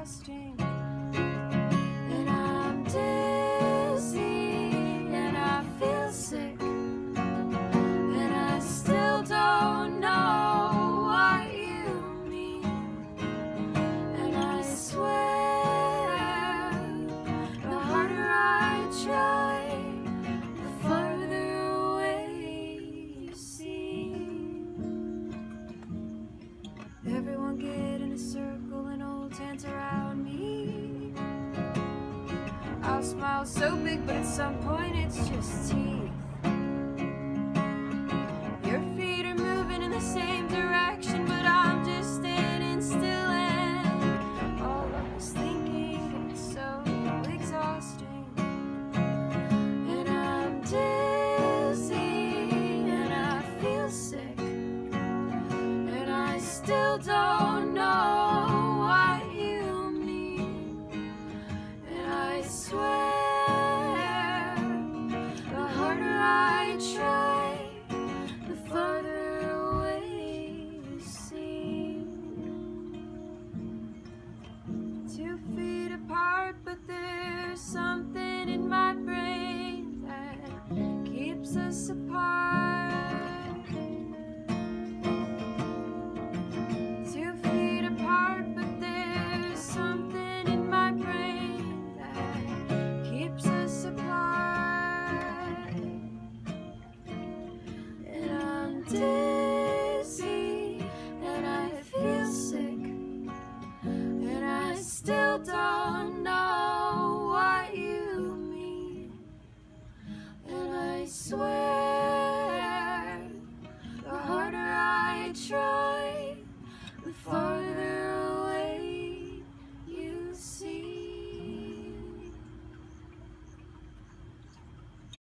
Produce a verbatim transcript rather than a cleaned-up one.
exhausting. And I'm dizzy, and I feel sick, and I still don't know what you mean. And I swear, the harder I try, the farther away you seem. Everyone get in a circle and hold hands around me. I'll smile so big, but at some point it's just teeth. Your feet are moving in the same direction, but I'm just standing still, and all I was thinking gets so exhausting. And I'm dizzy, and I feel sick, and I still don't know what you mean. And I swear, the harder I try, the farther away you seem. Two feet apart, but there's something in my brain that keeps us apart. Two feet apart, but there's something in my brain that keeps us apart. And I'm dizzy, and I feel sick, and I still don't know what you mean. And I swear, the harder I try,